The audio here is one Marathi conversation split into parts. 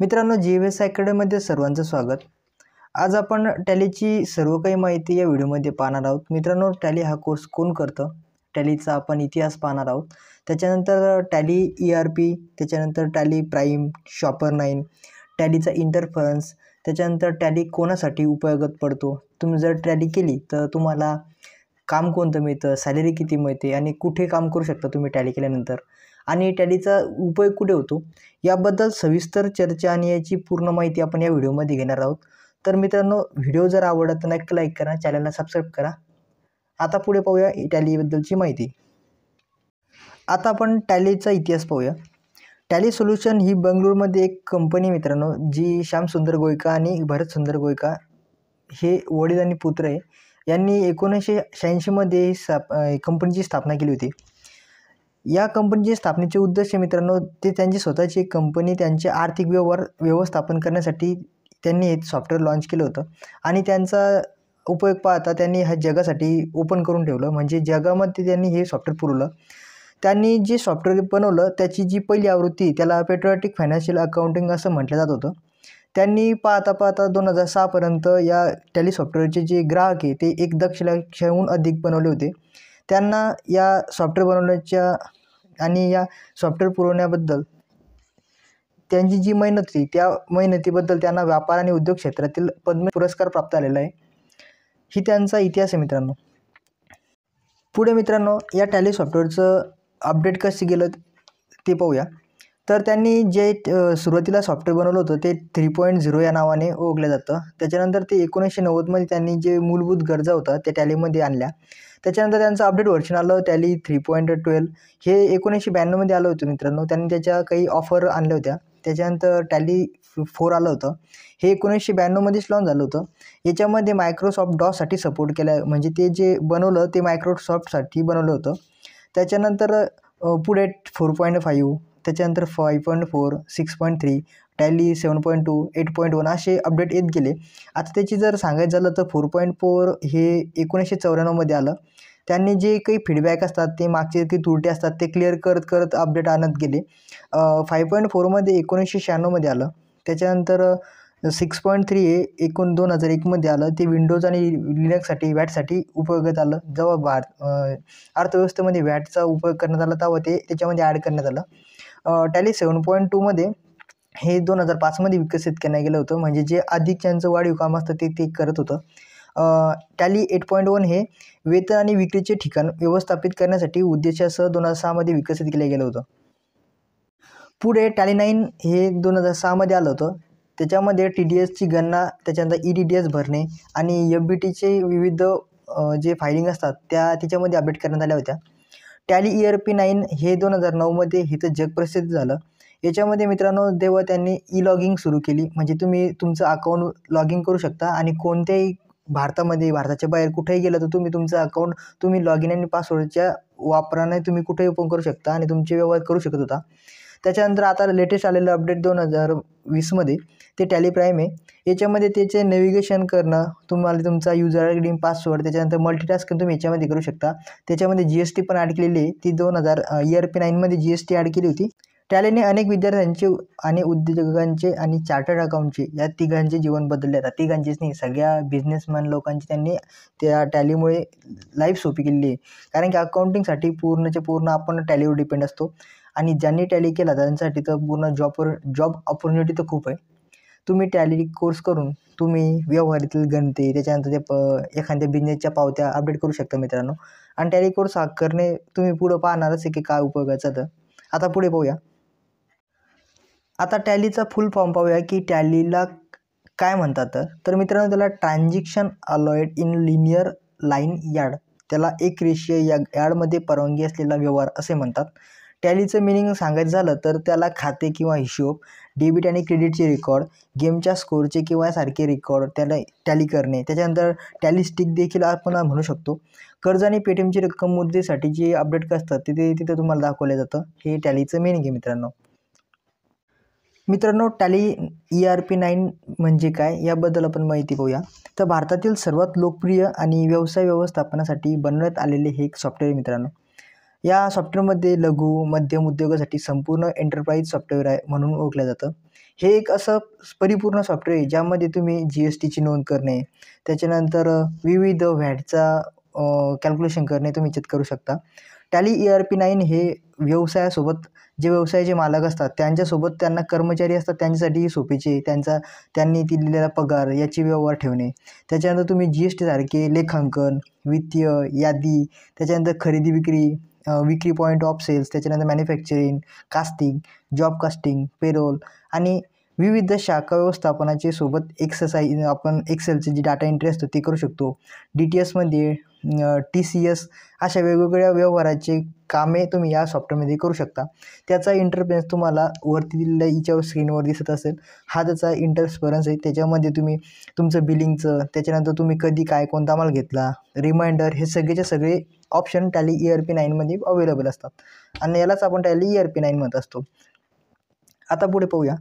मित्रांनो, जी-एस अकॅडमीमध्ये सर्वांचं स्वागत. आज आपण टॅलीची सर्व काही माहिती या व्हिडिओमध्ये पाहणार आहोत. मित्रांनो, टॅली हा कोर्स कोण करतं, टॅलीचा आपण इतिहास पाहणार आहोत. त्याच्यानंतर टॅली ERP, त्याच्यानंतर टॅली प्राईम, शॉपर 9, टॅलीचा इंटरफरन्स, त्याच्यानंतर टॅली कोणासाठी उपयोगात पडतो, तुम्ही जर टॅली केली तर तुम्हाला काम कोणतं मिळतं, सॅलरी किती मिळते आणि कुठे काम करू शकता तुम्ही टॅली केल्यानंतर, आणि टॅलीचा उपयोग कुठे होतो याबद्दल सविस्तर चर्चा आणि याची पूर्ण माहिती आपण या व्हिडिओमध्ये घेणार आहोत. तर मित्रांनो, व्हिडिओ जर आवडला तर नक्की लाईक करा, चॅनलला सबस्क्राईब करा. आता पुढे पाहूया टॅलीबद्दलची माहिती. आता आपण टॅलीचा इतिहास पाहूया. टॅली सोल्युशन ही बंगळुरूमध्ये एक कंपनी मित्रांनो, जी श्याम सुंदर गोयका आणि भरत सुंदर गोयका हे वडील आणि पुत्र आहे. यांनी 1986 मध्ये कंपनीची स्थापना केली होती. या कंपनीच्या स्थापनेचे उद्देश मित्रांनो, ते त्यांची स्वतःची एक कंपनी, त्यांचे आर्थिक व्यवहार व्यवस्थापन करण्यासाठी त्यांनी एक सॉफ्टवेअर लॉन्च केलं होतं. आणि त्यांचा उपयोग पाहता त्यांनी हा जगासाठी ओपन करून ठेवलं, म्हणजे जगामध्ये त्यांनी हे सॉफ्टवेअर पुरवलं. त्यांनी जे सॉफ्टवेअर बनवलं त्याची जी पहिली आवृत्ती, त्याला पेट्रियॉटिक फायनान्शियल अकाउंटिंग असं म्हटलं जात होतं. त्यांनी पाहता 2006 पर्यंत या टॅली सॉफ्टवेअरचे जे ग्राहक आहे ते 1,00,000 अधिक बनवले होते. त्यांना या सॉफ्टवेअर बनवण्याच्या आणि या सॉफ्टवेअर पुरवण्याबद्दल त्यांची जी मेहनत होती, त्या मेहनतीबद्दल त्यांना व्यापार आणि उद्योग क्षेत्रातील पद्म पुरस्कार प्राप्त झालेला आहे. ही त्यांचा इतिहास आहे मित्रांनो. पुढे मित्रांनो, या टॅली सॉफ्टवेअरचं अपडेट कसं गेलं ते पाहूया. तर त्यांनी जे सुरुवातीला सॉफ्टवेअर बनवलं होतं ते 3.0 या नावाने ओळखलं जातं. त्याच्यानंतर ते 1990 मध्ये त्यांनी जे मूलभूत गरजा होता त्या टॅलीमध्ये आणल्या. त्याच्यानंतर त्यांचं अपडेट व्हर्जन आलं टॅली 3.12. हे 1992 मध्ये आलं होतं मित्रांनो. त्यांनी त्याच्या काही ऑफर आणल्या होत्या. त्याच्यानंतर टॅली 4 आलं होतं. हे 1992 मध्येच लॉन्च झालं होतं. याच्यामध्ये मायक्रोसॉफ्ट डॉससाठी सपोर्ट केला, म्हणजे ते जे बनवलं ते मायक्रोसॉफ्टसाठी बनवलं होतं. त्याच्यानंतर पुढे 4.5, त्याच्यानंतर 5.4, 6.3, टॅली 7.2, 8.1 असे अपडेट येत गेले. आता त्याची जर सांगायचं झालं तर 4.4 हे 1994 मध्ये आलं. त्यांनी जे काही फीडबॅक असतात, ते मागचे काही त्रुटी असतात ते क्लिअर करत अपडेट आणत गेले. 5.4 मध्ये 1996 मध्ये आलं. त्याच्यानंतर 6.3 हे 2001 मध्ये आलं. ते विंडोज आणि लिनक्ससाठी वॅटसाठी उपयोगात आलं. जेव्हा अर्थव्यवस्थेमध्ये वॅटचा उपयोग करण्यात आला तेव्हा ते त्याच्यामध्ये ॲड करण्यात आलं. टॅली 7.2 मध्ये हे 2005 मध्ये विकसित करण्यात गेलं होतं, म्हणजे जे अधिक ज्यांचं वाढीव काम असतं ते करत होतं. टॅली 8.1 हे वेतन आणि विक्रीचे ठिकाण व्यवस्थापित करण्यासाठी उद्देशासह 2006 मध्ये विकसित केलं गेलं होतं. पुढे टॅली 9 हे 2006 मध्ये आलं होतं. त्याच्यामध्ये TDSची गणना, त्याच्यानंतर EDDS भरणे आणि FBTचे विविध जे फायलिंग असतात त्याच्यामध्ये अपडेट करण्यात आल्या होत्या. टॅली ERP 9 हे 2009 मध्ये इथं जगप्रसिद्ध झालं. याच्यामध्ये मित्रांनो, जेव्हा त्यांनी लॉगिंग सुरू केली, म्हणजे तुम्ही तुमचं अकाउंट लॉगिंग करू शकता आणि कोणत्याही भारताच्या बाहेर कुठेही गेलं तर तुम्ही तुमचं अकाउंट तुम्ही लॉगिन आणि पासवर्डच्या वापराने तुम्ही कुठेही ओपन करू शकता आणि तुमचे व्यवहार करू शकत होता. त्याच्यानंतर आता लेटेस्ट आलेलं अपडेट 2020 मध्ये ते टॅली प्राईम आहे. याच्यामध्ये त्याचे नेव्हिगेशन करणं, तुम्हाला तुमचा युजर आयडी, पासवर्ड, त्याच्यानंतर मल्टीटास्किंग तुम्ही याच्यामध्ये करू शकता. त्याच्यामध्ये GST पण ॲड केलेली आहे. ती ERP 9 मध्ये GST ॲड केली होती. टॅलीने अनेक विद्यार्थ्यांचे आणि उद्योजकांचे आणि चार्टर्ड अकाउंटचे या तिघांचे जीवन बदलले. आता तिघांचेच नाही, सगळ्या बिझनेसमॅन लोकांची त्यांनी त्या टॅलीमुळे लाईफ सोपी केलेली आहे. कारण की अकाउंटिंगसाठी पूर्ण आपण टॅलीवर डिपेंड असतो आणि ज्यांनी टॅली केला त्यांच्यासाठी तर पूर्ण जॉब ऑपॉर्च्युनिटी तर खूप आहे. तुम्ही टॅली कोर्स करून तुम्ही व्यवहारातील गणते, त्याच्यानंतर ते एखाद्या बिझनेसच्या पावत्या अपडेट करू शकता मित्रांनो. आणि टॅली कोर्स करणे तुम्ही पुढं पाहणारच आहे की काय उपयोगाचं. तर आता पुढे पाहूया. आता टॅलीचा फुल फॉर्म पाहूया की टॅलीला काय म्हणतात. तर मित्रांनो, त्याला transaction allowed in linear line yard, त्याला एक रेषीय यार्डमध्ये परवानगी असलेला व्यवहार असे म्हणतात. टॅलीचं मिनिंग सांगायचं झालं तर त्याला खाते किंवा हिशोब, डेबिट आणि क्रेडिटचे रेकॉर्ड, गेमच्या स्कोअरचे किंवा सारखे रेकॉर्ड त्याला टॅली करणे. त्याच्यानंतर टॅली स्टिक देखील आपण म्हणू शकतो. कर्ज आणि पेटीएमची रक्कम मुद्रेसाठी जे अपडेट असतात तिथे तुम्हाला दाखवलं जातं. हे टॅलीचं मिनिंग आहे मित्रांनो. टॅली ERP 9 म्हणजे काय याबद्दल आपण माहिती पाहूया. तर भारतातील सर्वात लोकप्रिय आणि व्यवसाय व्यवस्थापनासाठी बनवण्यात आलेले हे एक सॉफ्टवेअर मित्रांनो. या सॉफ्टवेअरमध्ये लघु मध्यम उद्योगासाठी संपूर्ण एंटरप्राइज सॉफ्टवेअर आहे म्हणून ओळखलं जातं. हे एक असं परिपूर्ण सॉफ्टवेअर आहे ज्यामध्ये तुम्ही GSTची नोंद करणे, त्याच्यानंतर विविध व्हॅटचा कॅल्क्युलेशन करणे तुम्ही याच्यात करू शकता. टॅली ERP9 हे व्यवसायासोबत जे व्यवसायाचे मालक असतात त्यांच्यासोबत त्यांना कर्मचारी असतात त्यांच्यासाठी सोपीचे त्यांनी दिलेला पगार याचे व्यवहार ठेवणे. त्याच्यानंतर तुम्ही GST सारखे लेखांकन, वित्तीय यादी, त्याच्यानंतर खरेदी विक्री, विक्री पॉईंट ऑफ सेल्स, त्याच्यानंतर manufacturing, costing, job costing, payroll आणि विविध शाखा व्यवस्थापनाचे सोबत आपण एक्सेलचे जे डाटा एंट्री असतो ते करू शकतो. DTSमध्ये TCS अशा वेगवेगळ्या व्यवहाराचे कामे तुम्ही या सॉफ्टवेअरमध्ये करू शकता. त्याचा इंटरफेस तुम्हाला वरती दिलेल्या याच्यावर स्क्रीनवर दिसत असेल. हा त्याचा इंटरफेस आहे. त्याच्यामध्ये तुम्ही तुमचं बिलिंगचं, त्याच्यानंतर तुम्ही कधी काय कोणता माल घेतला, रिमाइंडर, हे सगळेचे सगळे ऑप्शन टॅली ERP9मध्ये अवेलेबल असतात आणि यालाच आपण टॅली ERP9 म्हणत असतो. आता पुढे पाहूया.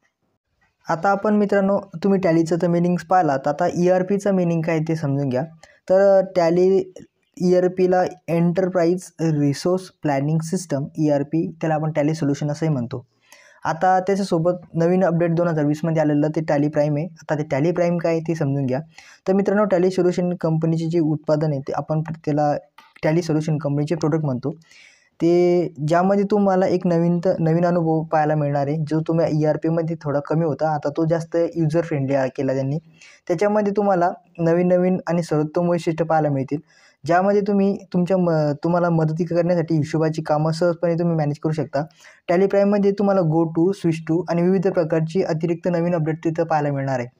आता आपण मित्रांनो तुम्ही टॅलीचं तर मिनिंग्स पाहिलात. आता ERPचं मिनिंग काय ते समजून घ्या. तर टॅली ERPला enterprise resource planning system ERP, त्याला आपण टॅली सोल्युशन असंही म्हणतो. आता त्याच्यासोबत नवीन अपडेट 2020मध्ये आलेलं ते टॅली प्राईम आहे. आता ते टॅली प्राईम काय ते समजून घ्या. तर मित्रांनो टॅली सोल्युशन कंपनीचे जे उत्पादन आहे ते आपण त्याला टॅली सोल्युशन कंपनीचे प्रोडक्ट म्हणतो. ते ज्यामध्ये तुम्हाला एक नवीन अनुभव पाहायला मिळणार आहे जो तुम्ही ERPमध्ये थोडा कमी होता. आता तो जास्त युजर फ्रेंडली केला त्यांनी. त्याच्यामध्ये तुम्हाला नवीन आणि सर्वोत्तम वैशिष्ट्य पाहायला मिळतील ज्यामध्ये तुम्हाला मदती करण्यासाठी हिशोबाची कामं सहजपणे तुम्ही मॅनेज करू शकता. टॅली प्राईममध्ये तुम्हाला गो टू, स्विच टू आणि विविध प्रकारची अतिरिक्त नवीन अपडेट तिथं पाहायला मिळणार आहे.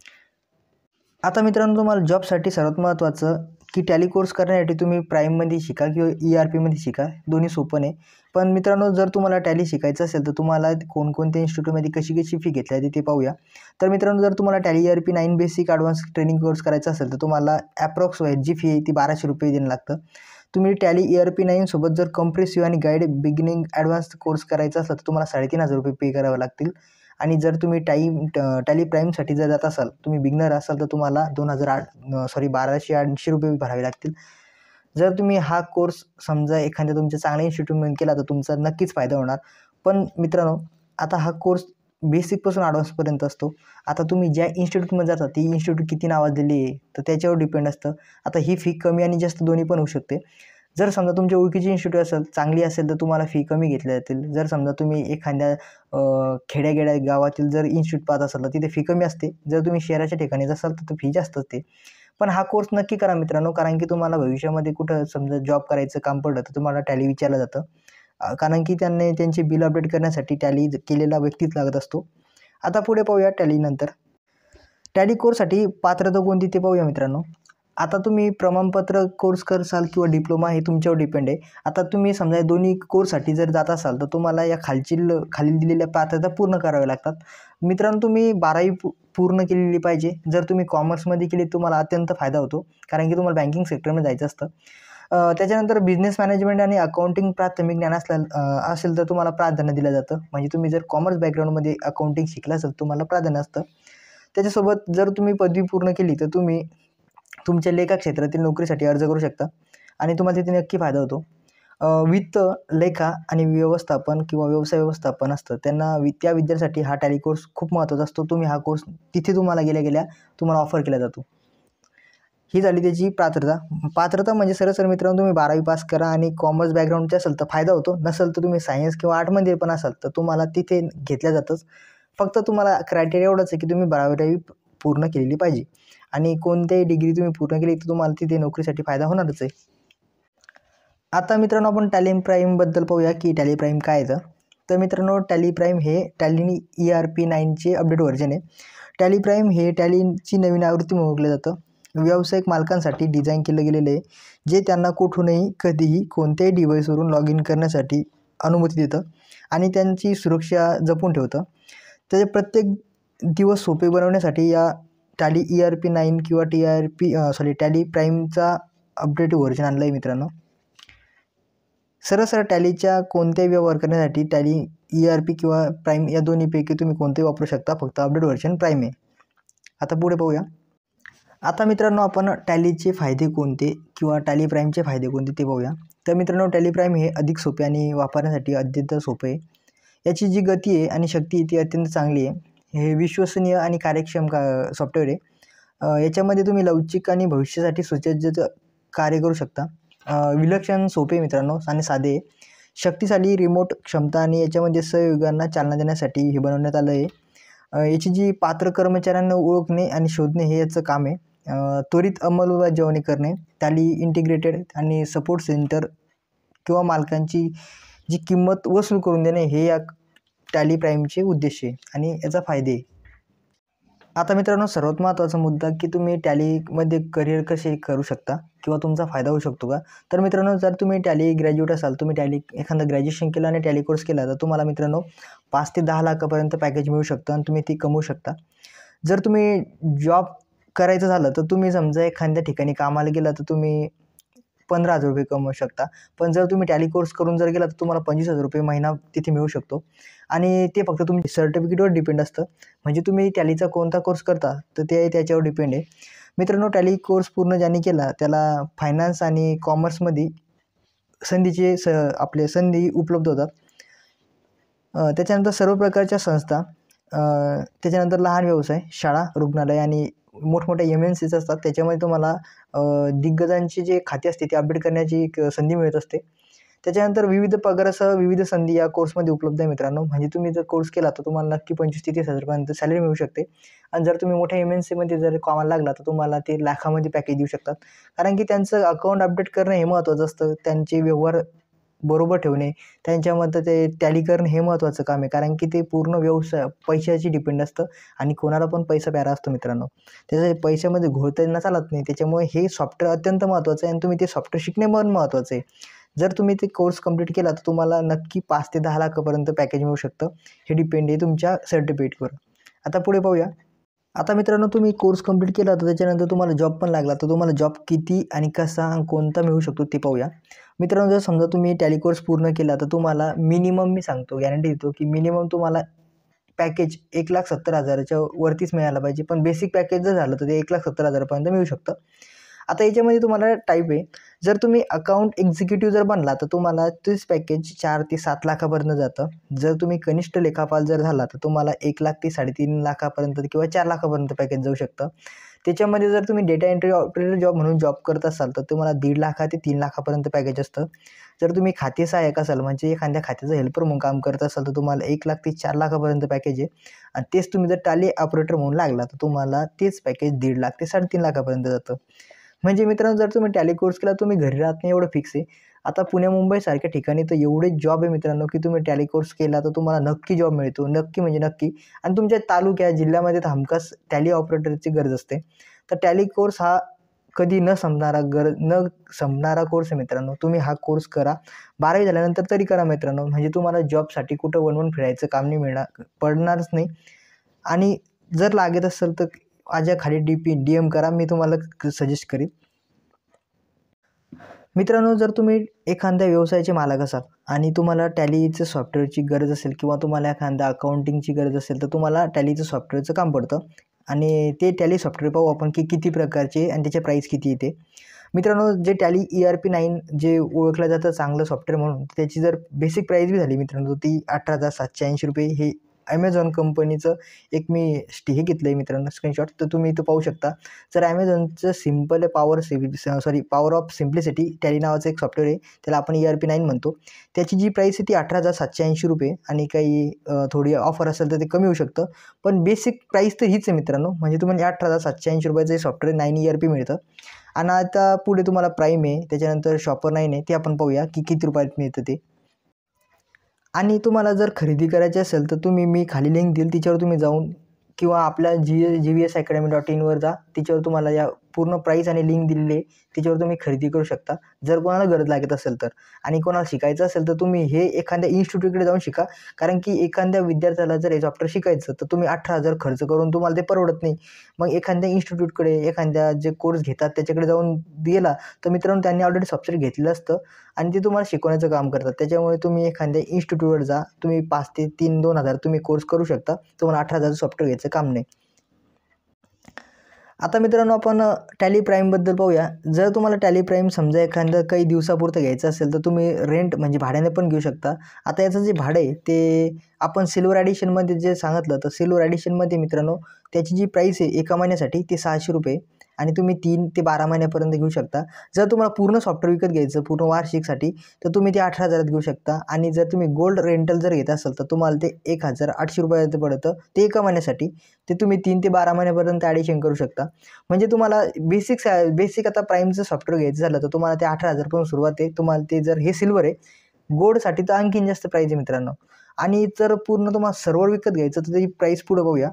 आता मित्रांनो तुम्हाला जॉबसाठी सर्वात महत्त्वाचं की टॅली कोर्स करण्यासाठी तुम्ही प्राईममध्ये शिका किंवा ERPमध्ये शिका, दोन्ही सोपं आहे. पण मित्रांनो जर तुम्हाला टॅली शिकायचं असेल तर तुम्हाला कोणकोणत्या इन्स्टिट्यूटमध्ये कशी फी घेतली आहे ते पाहूया. तर मित्रांनो जर तुम्हाला Tally ERP9 basic advance training course करायचा असेल तर तुम्हाला ॲप्रॉक्स जी फी आहे ती 1200 रुपये देणं लागतं. तुम्ही टॅली ERP9 सोबत जर कम्प्रेसिव्ह आणि गाईड बिगिनिंग ॲडव्हान्स कोर्स करायचा असेल तर तुम्हाला 3500 रुपये पे करावे लागतील. आणि जर तुम्ही टॅली प्राईमसाठी जर जात असाल, तुम्ही बिगनर असाल तर तुम्हाला 1280 रुपये भरावे लागतील. जर तुम्ही हा कोर्स समजा एखाद्या तुमच्या चांगल्या इन्स्टिट्यूटमध्ये केला तर तुमचा नक्कीच फायदा होणार. पण मित्रांनो आता हा कोर्स बेसिकपासून ॲडव्हान्सपर्यंत असतो. आता तुम्ही ज्या इन्स्टिट्यूटमध्ये जाता ती इन्स्टिट्यूट किती नावाजलेली आहे तर त्याच्यावर डिपेंड असतं. आता ही फी कमी आणि जास्त दोन्ही पण होऊ शकते. जर समजा तुमच्या ओळखीची इन्स्टिट्यूट असेल, चांगली असेल तर तुम्हाला फी कमी घेतल्या जातील. जर समजा तुम्ही एखाद्या खेड्यागेड्या गावातील जर इन्स्टिट्यूट पाहत असाल तर तिथे फी कमी असते. जर तुम्ही शहराच्या ठिकाणी असाल तर फी जास्त असते. पण हा कोर्स नक्की करा मित्रांनो, कारण की तुम्हाला भविष्यामध्ये कुठं समजा जॉब करायचं काम पडलं तर तुम्हाला टॅली विचारलं जातं. कारण की त्यांचे बिल अपडेट करण्यासाठी टॅली केलेला व्यक्तीच लागत असतो. आता पुढे पाहूया टॅलीनंतर. टॅली कोर्ससाठी पात्रता कोणती ते पाहूया मित्रांनो. आता तुम्ही प्रमाणपत्र कोर्स करसाल किंवा डिप्लोमा हे तुमच्यावर डिपेंड आहे. आता तुम्ही समजा दोन्ही कोर्ससाठी जर जात असाल तर तुम्हाला या खालील दिलेल्या पात्रता पूर्ण कराव्या लागतात. मित्रांनो तुम्ही 12वी पूर्ण केलेली पाहिजे. जर तुम्ही कॉमर्समध्ये केली तुम्हाला अत्यंत फायदा होतो कारण की तुम्हाला बँकिंग सेक्टरमध्ये जायचं असतं. त्याच्यानंतर बिझनेस मॅनेजमेंट आणि अकाउंटिंग प्राथमिक ज्ञान असेल तर तुम्हाला प्राधान्य दिलं जातं. म्हणजे तुम्ही जर कॉमर्स बॅकग्राऊंडमध्ये अकाउंटिंग शिकलं असेल तुम्हाला प्राधान्य असतं. त्याच्यासोबत जर तुम्ही पदवी पूर्ण केली तर तुम्ही तुमच्या लेखा क्षेत्रातील नोकरीसाठी अर्ज करू शकता आणि तुम्हाला तिथे नक्की फायदा होतो. वित्त, लेखा आणि व्यवस्थापन किंवा व्यवसाय व्यवस्थापन असतं त्या विद्यार्थ्यांसाठी हा टॅली कोर्स खूप महत्त्वाचा असतो. तुम्ही हा कोर्स तिथे तुम्हाला गेल्या तुम्हाला ऑफर केला जातो. ही झाली त्याची पात्रता म्हणजे सरळ मित्रांनो तुम्ही 12वी पास करा आणि कॉमर्स बॅकग्राऊंडचे असेल तर फायदा होतो. नसेल तर तुम्ही सायन्स किंवा आर्टमध्ये पण असाल तर तुम्हाला तिथे घेतल्या जातंच. फक्त तुम्हाला क्रायटेरिया एवढंच आहे की तुम्ही 12वी पूर्ण केलेली पाहिजे आणि कोणत्याही डिग्री तुम्ही पूर्ण केली तर तुम्हाला तिथे नोकरीसाठी फायदा होणारच आहे. आता मित्रांनो आपण टॅली प्राईमबद्दल पाहूया की टॅली प्राईम काय आहे. तर मित्रांनो टॅली प्राईम हे टॅली ERP9चे अपडेट व्हर्जन आहे. टॅली प्राईम हे टॅलीची नवीन आवृत्ती म्हणून ओळखलं जातं. व्यावसायिक मालकांसाठी डिझाईन केलं गेलेलं आहे जे त्यांना कुठूनही कधीही कोणत्याही डिव्हाइसवरून लॉग इन करण्यासाठी अनुमती देतं आणि त्यांची सुरक्षा जपून ठेवतं. त्याचे प्रत्येक दिवस सोपे बनवण्यासाठी या टॅली ERP9 किंवा टॅली प्राईमचा अपडेट व्हर्जन आणलं आहे मित्रांनो. सरळ टॅलीच्या कोणत्याही व्यवहार करण्यासाठी टॅली ERP किंवा प्राईम या दोन्हीपैकी तुम्ही कोणतेही वापरू शकता. फक्त अपडेट व्हर्जन प्राईम आहे. आता पुढे पाहूया. आता मित्रांनो आपण टॅलीचे फायदे कोणते किंवा टॅली प्राईमचे फायदे कोणते ते पाहूया. तर मित्रांनो टॅली प्राईम हे अधिक सोपे आणि वापरण्यासाठी अत्यंत सोपे आहे. याची जी गती आहे आणि शक्ती आहे ती अत्यंत चांगली आहे. हे विश्वसनीय आणि कार्यक्षम सॉफ्टवेअर आहे. याच्यामध्ये तुम्ही लवचिक आणि भविष्यासाठी सुसज्ज कार्य करू शकता. विलक्षण सोपे मित्रांनो आणि साधे आहे. शक्तिशाली रिमोट क्षमता आणि याच्यामध्ये सहयोगांना चालना देण्यासाठी हे बनवण्यात आलं आहे. याची जी पात्र कर्मचाऱ्यांना ओळखणे आणि शोधणे हे याचं काम आहे. त्वरित अंमलबजावणी करणे, टॅली इंटिग्रेटेड आणि सपोर्ट सेंटर किंवा मालकांची जी किंमत वसूल करून देणे हे या टॅली प्राईमचे उद्देश आहे आणि याचा फायदे आहे. आता मित्रांनो सर्वात महत्त्वाचा मुद्दा की तुम्ही टॅलीमध्ये करिअर कसे करू शकता किंवा तुमचा फायदा होऊ शकतो का. तर मित्रांनो जर तुम्ही टॅली ग्रॅज्युएट असाल, तुम्ही टॅली एखादा ग्रॅज्युएशन केलं आणि टॅली कोर्स केला तर तुम्हाला मित्रांनो 5 ते 10 लाखापर्यंत पॅकेज मिळू शकतं आणि तुम्ही ती कमवू शकता. जर तुम्ही जॉब करायचं झालं तर तुम्ही समजा एखाद्या ठिकाणी कामाला गेला तर तुम्ही 15,000 रुपये कमवू शकता. पण जर तुम्ही टॅली कोर्स करून जर गेला तर तुम्हाला 25,000 रुपये महिना तिथे मिळू शकतो आणि ते फक्त तुमच्या सर्टिफिकेटवर डिपेंड असतं. म्हणजे तुम्ही टॅलीचा कोणता कोर्स करता तर ते त्याच्यावर डिपेंड आहे. मित्रांनो टॅली कोर्स पूर्ण ज्यांनी केला त्याला फायनान्स आणि कॉमर्समध्ये आपले संधी उपलब्ध होतात. त्याच्यानंतर सर्व प्रकारच्या संस्था, त्याच्यानंतर लहान व्यवसाय, शाळा, रुग्णालय आणि मोठमोठ्या MNCs असतात. त्याच्यामध्ये तुम्हाला दिग्गजांचे जे खाते असते ते अपडेट करण्याची एक संधी मिळत असते. त्याच्यानंतर विविध पगारासह विविध संधी या कोर्समध्ये उपलब्ध आहे मित्रांनो. म्हणजे तुम्ही जर कोर्स केला तर तुम्हाला नक्की 25,000 ते 30,000 सॅलरी मिळू शकते आणि जर तुम्ही मोठ्या MNCमध्ये जर कामाला लागला तर तुम्हाला ते लाखामध्ये पॅकेज देऊ शकतात. कारण की त्यांचं अकाउंट अपडेट करणं हे महत्त्वाचं असतं. त्यांचे व्यवहार बरोबर ठेवणे, त्यांच्यामध्ये ते टॅली करणं हे महत्त्वाचं काम आहे. कारण की ते पूर्ण व्यवसाय पैशाची डिपेंड असतं आणि कोणाला पण पैसा प्यारा असतो मित्रांनो. त्याच्या पैशामध्ये घोळताना चालत नाही. त्याच्यामुळे हे सॉफ्टवेअर अत्यंत महत्त्वाचं आहे आणि तुम्ही ते सॉफ्टवेअर शिकणे पण महत्त्वाचं आहे. जर तुम्ही ते कोर्स कंप्लीट केला तर तुम्हाला नक्की 5 ते 10 लाखापर्यंत पॅकेज मिळू शकतं. हे डिपेंड आहे तुमच्या सर्टिफिकेटवर. आता पुढे पाहूया. आता मित्रांनो तुम्ही कोर्स कंप्लीट केला तर त्याच्यानंतर तुम्हाला जॉब पण लागला तर तुम्हाला जॉब किती आणि कसा आणि कोणता मिळू शकतो ते पाहूया. मित्रांनो जर समजा तुम्ही टॅली कोर्स पूर्ण केला तर तुम्हाला मिनिमम मी सांगतो, गॅरंटी देतो की मिनिमम तुम्हाला पॅकेज 1,70,000च्या वरतीच मिळायला पाहिजे. पण बेसिक पॅकेज जर झालं तर ते 1,70,000 पर्यंत मिळू शकतं. आता याच्यामध्ये तुम्हाला टाईप आहे. जर तुम्ही अकाउंट एक्झिक्युटिव्ह जर बनला तर तुम्हाला तेच पॅकेज 4 ते 7 लाखापर्यंत जातं. जर तुम्ही कनिष्ठ लेखापाल जर झाला तर तुम्हाला 1 लाख ते 3.5 लाखापर्यंत किंवा 4 लाखापर्यंत पॅकेज जाऊ शकतं. त्याच्यामध्ये जर तुम्ही डेटा एंट्री ऑपरेटर जॉब म्हणून जॉब करत असाल तर तुम्हाला 1.5 लाख ते 3 लाखापर्यंत पॅकेज असतं. जर तुम्ही खाते सहाय्यक असाल म्हणजे एखाद्या खात्याचं हेल्पर म्हणून काम करत असाल तर तुम्हाला 1 लाख ते 4 लाखापर्यंत पॅकेज आहे आणि तेच तुम्ही जर टॅली ऑपरेटर म्हणून लागला तर तुम्हाला तेच पॅकेज 1.5 लाख ते 3.5 लाखापर्यंत जातं. म्हणजे मित्रांनो जर तुम्ही टॅली कोर्स केला तुम्ही घरी राहत नाही एवढं फिक्स आहे. आता पुणे मुंबईसारख्या ठिकाणी तर एवढे जॉब आहे मित्रांनो की तुम्ही टॅली कोर्स केला तर तुम्हाला नक्की जॉब मिळतो. नक्की म्हणजे नक्की. आणि तुमच्या तालुक्यात जिल्ह्यामध्ये तर हमखास टॅली ऑपरेटरची गरज असते. तर टॅली कोर्स हा कधी न संपणारा कोर्स आहे मित्रांनो. तुम्ही हा कोर्स करा. 12वी झाल्यानंतर तरी करा मित्रांनो. म्हणजे तुम्हाला जॉबसाठी कुठं वन फिरायचं काम नाही पडणारच नाही. आणि जर लागत असेल तर माझ्या खाली DM करा, मी तुम्हाला सजेस्ट करीन. मित्रांनो जर तुम्ही एखाद्या व्यवसायाचे मालक असाल आणि तुम्हाला टॅलीचं सॉफ्टवेअरची गरज असेल किंवा तुम्हाला एखाद्या अकाउंटिंगची गरज असेल तर तुम्हाला टॅलीचं सॉफ्टवेअरचं काम पडतं. आणि ते टॅली सॉफ्टवेअर पाहू आपण की किती प्रकारचे आणि त्याचे प्राईस किती येते. मित्रांनो जे टॅली ERP9 जे ओळखलं जातं चांगलं सॉफ्टवेअर म्हणून त्याची जर बेसिक प्राईस बी झाली मित्रांनो ती 18,780 रुपये. हे ॲमेझॉन कंपनीचं एक मी हे घेतलं आहे मित्रांनो स्क्रीनशॉट, तर तुम्ही इथं पाहू शकता. जर ॲमेझॉनचं simple power of simplicity Tally नावाचं एक सॉफ्टवेअर आहे, त्याला आपण ERP9 म्हणतो. त्याची जी प्राईस आहे ती 18,780 रुपये आणि काही थोडी ऑफर असेल तर ते कमी होऊ शकतं. पण बेसिक प्राईस तर हीच आहे मित्रांनो. म्हणजे तुम्हाला 18,780 रुपयाचं सॉफ्टवेअर 9 ERP मिळतं. आणि आता पुढे तुम्हाला प्राईम आहे, त्याच्यानंतर शॉपर 9 आहे, ते आपण पाहूया की किती रुपयात मिळतं ते. आणि तुम्हाला जर खरेदी करायची असेल तर मी खाली लिंक देईल तिच्यावर तुम्ही जाऊन किंवा आपल्या GVS Academy.in जा. तिच्यावर तुम्हाला या पूर्ण प्राईस आणि लिंक दिलेली आहे. तिच्यावर तुम्ही खरेदी करू शकता जर कोणाला गरज लागत असेल तर. आणि कोणाला शिकायचं असेल तर तुम्ही हे एखाद्या इन्स्टिट्यूटकडे जाऊन शिका. कारण की एखाद्या विद्यार्थ्याला जर हे सॉफ्टवेअर शिकायचं तर तुम्ही 18,000 खर्च करून तुम्हाला ते परवडत नाही. मग एखाद्या इन्स्टिट्यूटकडे एखाद्या जे कोर्स घेतात त्याच्याकडे जाऊन गेला तर मित्रांनो त्यांनी ऑलरेडी सॉफ्टवेअर घेतलेलं असतं आणि ते तुम्हाला शिकवण्याचं काम करतात. त्याच्यामुळे तुम्ही एखाद्या इन्स्टिट्यूटवर जा. तुम्ही 5 ते 2,000 तुम्ही कोर्स करू शकता. तुम्हाला 18,000 सॉफ्टवेअर घ्यायचं काम नाही. आता मित्रांनो आपण टॅली प्राईमबद्दल पाहूया। जर तुम्हाला टॅली प्राईम समजा एखादं काही दिवसापुरतं घ्यायचं असेल तर तुम्ही रेंट म्हणजे भाड्याने पण घेऊ शकता। आता याचं जे भाडं आहे ते आपण सिल्वर एडिशनमध्ये जे सांगितलं, तर सिल्वर एडिशनमध्ये मित्रांनो त्याची जी प्राईस आहे एका महिन्यासाठी ती 600 रुपये आणि तुम्ही 3 ते 12 महिन्यापर्यंत घेऊ शकता। जर तुम्हाला पूर्ण सॉफ्टवेअर विकत घ्यायचं पूर्ण वार्षिकसाठी तर तुम्ही ते 18,000 घेऊ शकता आणि जर तुम्ही गोल्ड रेंटल जर घेत असाल तर तुम्हाला ते 1,800 रुपयाचं पडतं ते एका महिन्यासाठी। ते तुम्ही 3 ते 12 महिन्यापर्यंत ॲडिशन करू शकता। म्हणजे तुम्हाला बेसिक आता प्राईमचं सॉफ्टवेअर घ्यायचं झालं तर तुम्हाला ते 18,000 पासून सुरुवात आहे। तुम्हाला ते जर हे सिल्वर आहे, गोल्डसाठी तर आणखीन जास्त प्राईस आहे मित्रांनो। आणि जर पूर्ण तुम्हाला सर्व्हर विकत घ्यायचं तर त्याची प्राईस पुढे बघूया।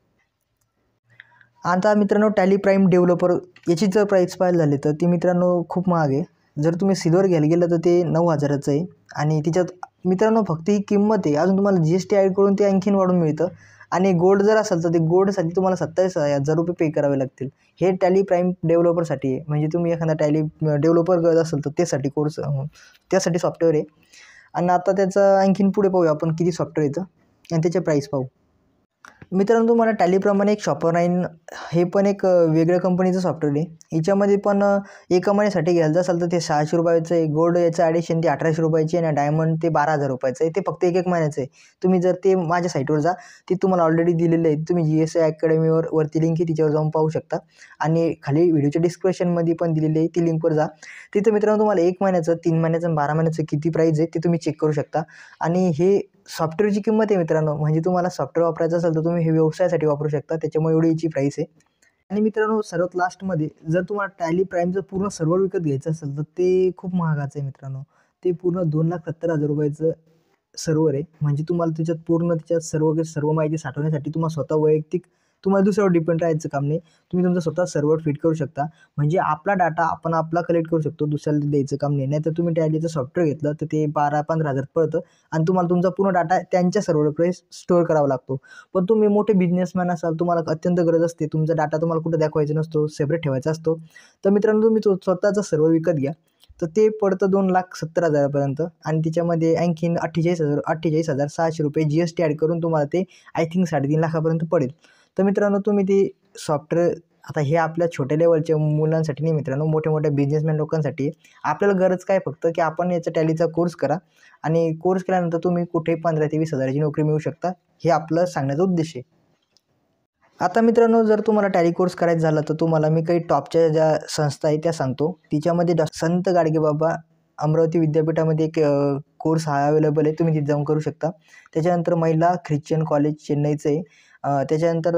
आता मित्रांनो टॅली प्राईम डेव्हलपर याची जर प्राईस पाहायला झाली तर ती मित्रांनो खूप महाग आहे। जर तुम्ही सिल्वर घ्यायला गेलं तर ते 9,000चं आहे आणि त्याच्यात मित्रांनो फक्त ही किंमत आहे, अजून तुम्हाला GST ॲड करून ते आणखीन वाढून मिळतं। आणि गोल्ड जर असेल तर ते गोल्डसाठी तुम्हाला 27,000 रुपये पे करावे लागतील। हे टॅली प्राईम डेव्हलपरसाठी आहे, म्हणजे तुम्ही एखादा टॅली डेव्हलपर करत असाल तर त्यासाठी कोर्स त्यासाठी सॉफ्टवेअर आहे। आणि आता त्याचं आणखीन पुढे पाहूया आपण किती सॉफ्टवेअर येतं आणि त्याचे प्राईस पाहू। मित्रांनो तुम्हाला टॅलीप्रमाणे एक शॉपर9 हे पण एक वेगळ्या कंपनीचं सॉफ्टवेअर आहे। याच्यामध्ये पण एका महिन्यासाठी घ्यायचं असेल तर ते 600 रुपयाचं आहे। गोल्ड याचं ॲडिशन ते 1800 रुपयाचे आणि डायमंड ते 12,000 रुपयाचं आहे। ते फक्त एक महिन्याचं आहे। तुम्ही जर ते माझ्या साईटवर जा, ते तुम्हाला ऑलरेडी दिलेलं आहे। तुम्ही GSI अकॅडमीवर वरती लिंक आहे तिच्यावर जाऊन पाहू शकता आणि खाली व्हिडिओच्या डिस्क्रिप्शनमध्ये पण दिलेली आहे, ती लिंकवर जा। तिथं मित्रांनो तुम्हाला 1 महिन्याचं, 3 महिन्याचं आणि 12 महिन्याचं किती प्राईस आहे ते तुम्ही चेक करू शकता। आणि हे सॉफ्टवेअरची किंमत आहे मित्रांनो, म्हणजे तुम्हाला सॉफ्टवेअर वापरायचं असेल तर तुम्ही हे व्यवसायासाठी वापरू शकता, त्याच्यामुळे एवढी याची प्राईस आहे। आणि मित्रांनो सर्वात लास्टमध्ये जर तुम्हाला टॅली प्राईमचं पूर्ण सर्व्हर विकत घ्यायचं असेल तर ते खूप महागाचं आहे मित्रांनो। ते पूर्ण 2,70,000 रुपयाचं सर्व्हर आहे। म्हणजे तुम्हाला त्याच्यात सर्व माहिती साठवण्यासाठी तुम्हाला स्वतः वैयक्तिक तुम्हाला दुसऱ्यावर डिपेंड राहायचं काम नाही। तुम्ही तुमचा स्वतः सर्व्हर फिट करू शकता, म्हणजे आपला डाटा आपण आपला कलेक्ट करू शकतो, दुसऱ्याला द्यायचं काम नाही। नाहीतर तुम्ही टॅलीचं सॉफ्टवेअर घेतलं तर ते 12-15,000 पडतं आणि तुम्हाला तुमचा पूर्ण डाटा त्यांच्या सर्व्हरकडे स्टोअर करावा लागतो। पण तुम्ही मोठे बिझनेसमॅन असाल, तुम्हाला अत्यंत गरज असते, तुमचा डाटा तुम्हाला कुठे दाखवायचा नसतो, सेपरेट ठेवायचा असतो, तर मित्रांनो तुम्ही स्वतःचा सर्व्हर विकत घ्या, तर ते पडतं 2,70,000 पर्यंत आणि त्याच्यामध्ये आणखीन 48,600 रुपये GST ॲड करून तुम्हाला ते आय थिंक 3.5 लाखापर्यंत पडेल। तर मित्रांनो तुम्ही ते सॉफ्टवेअर आता हे आपल्या छोट्या लेवलच्या मुलांसाठी नाही मित्रांनो, मोठ्या बिझनेसमॅन लोकांसाठी आपल्याला गरज काय फक्त की आपण याचा टॅलीचा कोर्स करा आणि कोर्स केल्यानंतर तुम्ही कुठे 15,000 ते 20,000ची नोकरी मिळू शकता, हे आपलं सांगण्याचा उद्देश आहे। आता मित्रांनो जर तुम्हाला टॅली कोर्स करायचा झाला तर तुम्हाला मी काही टॉपच्या ज्या संस्था आहेत त्या सांगतो। तिच्यामध्ये संत गाडगेबाबा अमरावती विद्यापीठामध्ये एक कोर्स हा अवेलेबल आहे, तुम्ही तिथे जाऊन करू शकता। त्याच्यानंतर महिला ख्रिश्चन कॉलेज चेन्नईचं आहे। त्याच्यानंतर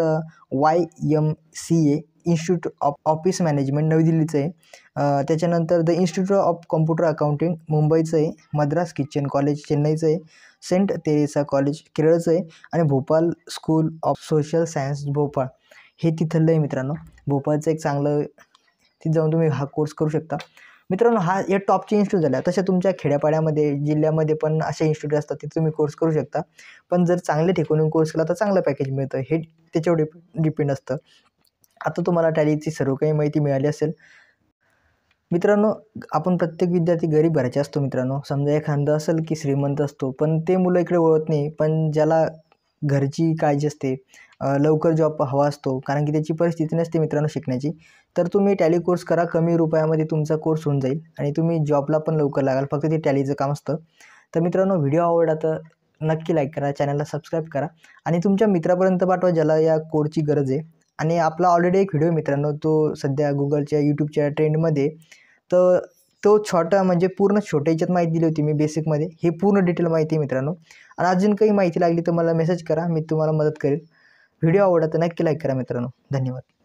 YMCA institute of office management नवी दिल्लीचं आहे। त्याच्यानंतर the institute of computer accounting मुंबईचं आहे। मद्रास ख्रिश्चन कॉलेज चेन्नईचं आहे। सेंट तेरेसा कॉलेज केरळचं आहे आणि Bhopal school of social science Bhopal हे तिथलं आहे मित्रांनो। भोपाळचं एक चांगलं, तिथे जाऊन तुम्ही हा कोर्स करू शकता मित्रांनो। या टॉपचे इन्स्टिट्यूट झाल्या, तशा तुमच्या खेड्यापाड्यामध्ये जिल्ह्यामध्ये पण असे इन्स्टिट्यूट असतात, तिथे तुम्ही कोर्स करू शकता। पण जर चांगले ठिकाणून कोर्स केला तर चांगलं पॅकेज मिळतं, हे त्याच्यावर डिपेंड असतं। आता तुम्हाला टॅलीची सर्व काही माहिती मिळाली असेल मित्रांनो। आपण प्रत्येक विद्यार्थी गरीब घराचे असतो मित्रांनो, समजा एखादं असेल की श्रीमंत असतो, पण ते मुलं इकडे वळत नाही। पण ज्याला घरची काळजी असते, लवकर जॉब हवा असतो, कारण की त्याची परिस्थिती नसते मित्रांनो शिकण्याची, तर तुम्ही टॅली कोर्स करा, कमी रुपयामध्ये तुमचा कोर्स होऊन जाईल आणि तुम्ही जॉबला पण लवकर लागाल, फक्त ते टॅलीचं काम असतं। तर मित्रांनो व्हिडिओ आवडला तर नक्की लाईक करा, चॅनलला सबस्क्राईब करा आणि तुमच्या मित्रापर्यंत पाठवा ज्याला या कोर्सची गरज आहे। आणि आपला ऑलरेडी एक व्हिडिओ मित्रांनो, तो सध्या गुगलच्या यूट्यूबच्या ट्रेंडमध्ये, तर तो छोटा म्हणजे पूर्ण छोट्या याच्यात माहिती दिली होती मी बेसिकमध्ये, हे पूर्ण डिटेल माहिती आहे मित्रांनो। आणि अजून काही माहिती लागली तर मला मेसेज करा, मी तुम्हाला मदत करेल। व्हिडिओ आवडला तर नक्की लाईक करा मित्रांनो, धन्यवाद।